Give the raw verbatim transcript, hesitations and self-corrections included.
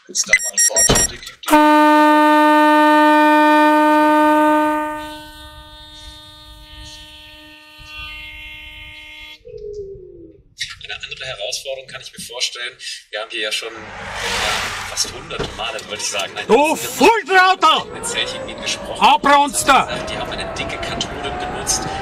es da mal Fortschritte gibt. Eine andere Herausforderung kann ich mir vorstellen. Wir haben hier ja schon ja, fast hunderte Male, wollte ich sagen. Du Volltrauter! Mit Zellchen gesprochen. Abronster! Die haben eine dicke Kathode benutzt.